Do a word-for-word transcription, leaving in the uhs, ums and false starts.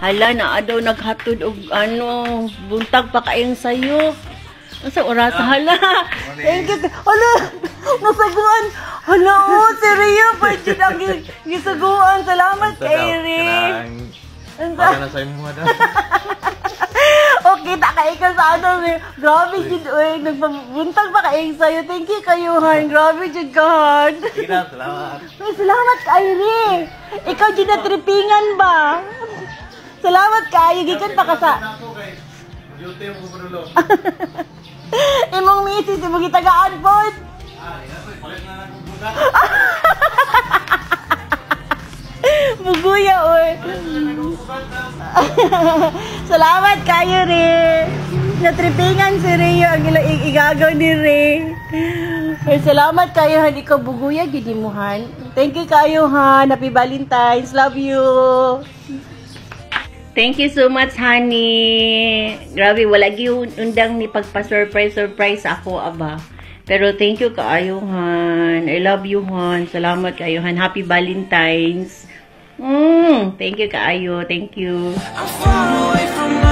Hala, na daw naghatod og ano, buntag pa kayong sayo. Nasa oras, hala. Thank you. Hala, nasaguan. Hala, oh, si Rio, pa dyan ang gisaguan. Salamat kay Rio. Para na sa imo da. Okay, ta kay ka sa ano. Grabe jud oy, nagpabuntag pa kay sayo. Thank you kayo, Han. Grabe jud ka, Han. Salamat. Salamat kay Rio. Ikaw jud na tripingan ba? Salamat kayo, gikan pa ka sa... Beauty mo ko dulo. Imong misis, imong gitagaan po. Ah, palit na lang kung buga. Buguya, oy. Salamat kayo, Re. Natripingan si Rio, ang igagaw ni Re. Ay, salamat kayo, Han. Ikaw buguya, gini mo, Han. Thank you kayo, Han. Happy Valentine's. Love you. Thank you so much, honey. Grabe, wala gyud undang ni pagpa-surprise surprise ako, aba. Pero thank you kaayo, Han. I love you, Han. Salamat kaayo, Han. Happy Valentine's. Mm, thank you kaayo. Thank you. I'm far away from